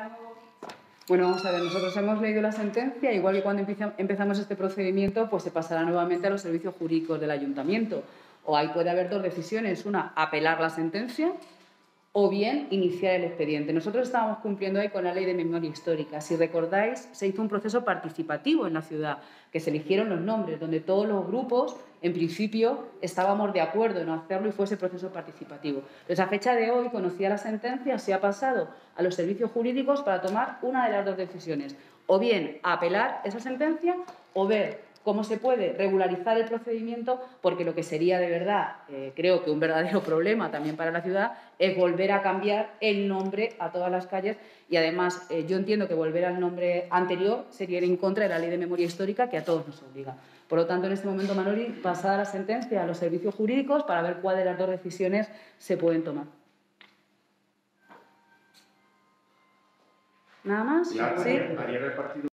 Bueno, vamos a ver, nosotros hemos leído la sentencia, igual que cuando empezamos este procedimiento, pues se pasará nuevamente a los servicios jurídicos del ayuntamiento. O ahí puede haber dos decisiones, una, apelar la sentencia o bien iniciar el expediente. Nosotros estábamos cumpliendo ahí con la Ley de Memoria Histórica. Si recordáis, se hizo un proceso participativo en la ciudad, que se eligieron los nombres, donde todos los grupos, en principio, estábamos de acuerdo en hacerlo y fue ese proceso participativo. Entonces, a fecha de hoy, conocida la sentencia, se ha pasado a los servicios jurídicos para tomar una de las dos decisiones. O bien apelar esa sentencia o ver cómo se puede regularizar el procedimiento, porque lo que sería de verdad, creo que un verdadero problema también para la ciudad, es volver a cambiar el nombre a todas las calles y además yo entiendo que volver al nombre anterior sería ir en contra de la Ley de Memoria Histórica que a todos nos obliga. Por lo tanto, en este momento, Manoli, pasada la sentencia a los servicios jurídicos para ver cuál de las dos decisiones se pueden tomar. ¿Nada más? ¿Sí?